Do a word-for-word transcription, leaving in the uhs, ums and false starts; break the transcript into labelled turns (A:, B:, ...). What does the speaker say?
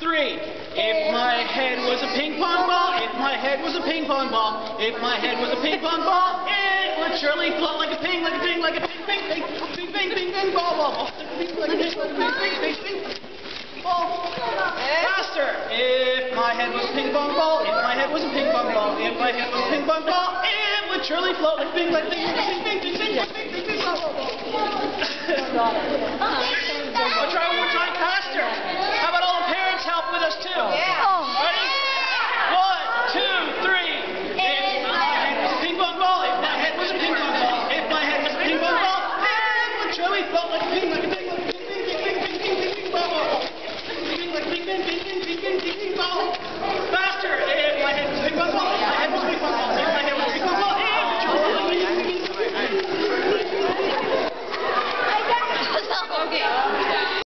A: three. If my head was a ping pong ball, if my head was a ping pong ball, if my head was a ping pong ball, it would surely float like a ping, like a ping, like a ping, ping, ping, ping, ping, ping, ping, ball, ball, ball, like a ping, like a ping, like a ping, ping, ping, ping, ball. Faster. If my head was a ping pong ball, if my head was a ping pong ball, if my head was a ping pong ball, it would surely float like a ping, like a ping, like a ping, ping, ping, ping, ping, ping, ping, ball, ball, ball. I'll try one more time. Faster.